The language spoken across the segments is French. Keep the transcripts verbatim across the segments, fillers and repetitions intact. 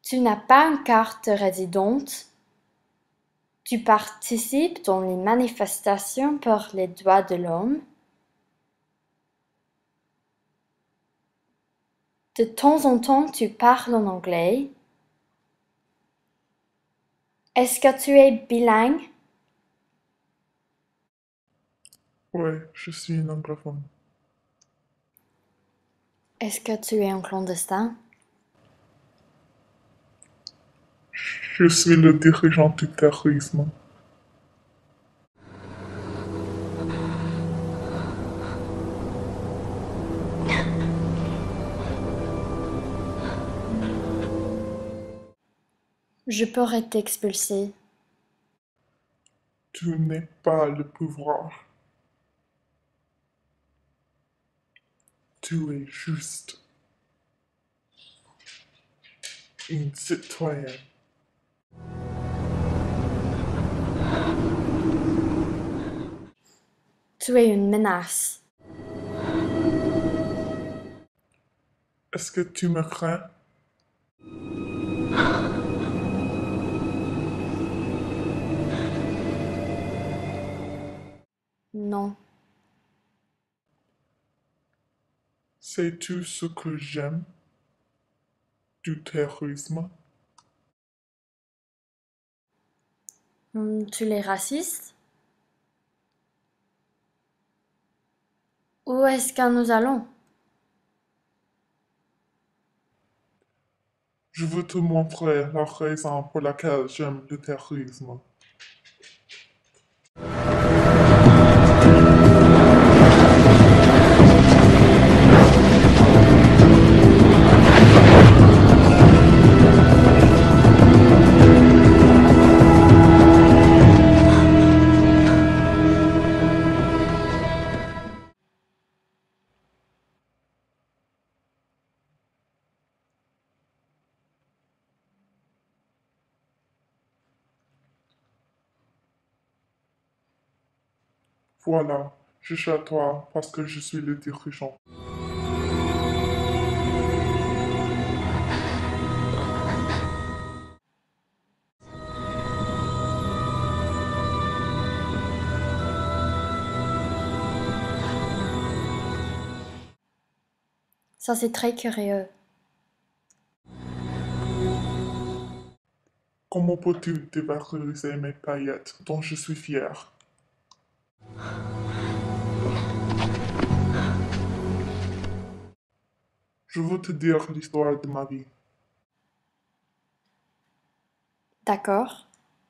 Tu n'as pas une carte résidente. Tu participes dans les manifestations pour les droits de l'homme. De temps en temps, tu parles en anglais. Est-ce que tu es bilingue? Ouais, je suis une anglophone. Est-ce que tu es un clandestin? Je suis le dirigeant du terrorisme. Je pourrais t'expulser. Tu n'es pas le pouvoir. Tu es juste une citoyenne. Tu es une menace. Est-ce que tu me crains? Non. Sais-tu ce que j'aime du terrorisme? Hmm, Tu es raciste? Où est-ce que nous allons? Je veux te montrer la raison pour laquelle j'aime le terrorisme. Voilà, je suis à toi parce que je suis le dirigeant. Ça, c'est très curieux. Comment peux-tu dévaloriser mes paillettes dont je suis fier? Je veux te dire l'histoire de ma vie. D'accord.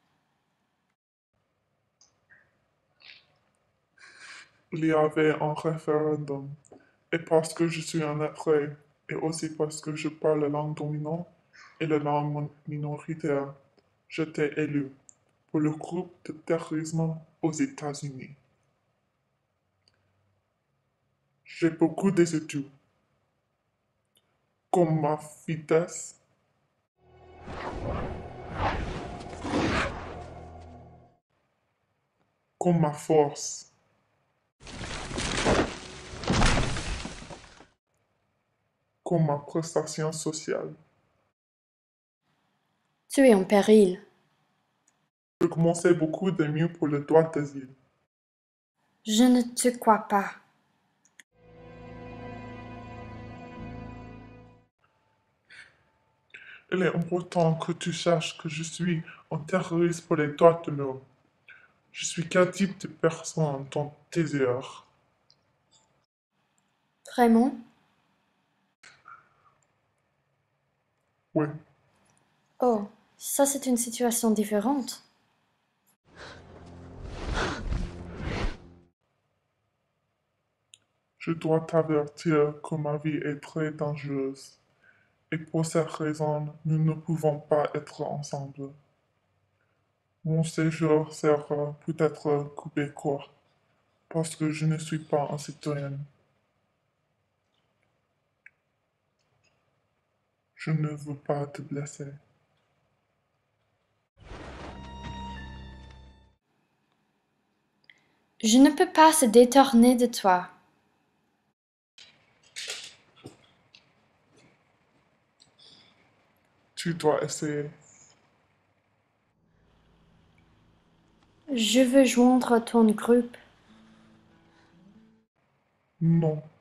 Il y avait un référendum. Et parce que je suis un être, et aussi parce que je parle la langue dominante et la langue minoritaire, j'étais élu pour le groupe de terrorisme aux États-Unis. J'ai beaucoup d'études, comme ma vitesse, comme ma force, comme ma prestation sociale. Tu es en péril. Je commençais beaucoup de mieux pour le droit d'asile. Je ne te crois pas. Il est important que tu saches que je suis un terroriste pour les droits de l'homme. Je suis quel type de personne dans tes heures? Vraiment? Oui, Oh, ça c'est une situation différente. je dois t'avertir que ma vie est très dangereuse. Et pour cette raison, nous ne pouvons pas être ensemble. Mon séjour sera peut-être coupé court parce que je ne suis pas un citoyen. Je ne veux pas te blesser. Je ne peux pas se détourner de toi. Tu dois essayer. Je veux joindre ton groupe. Non,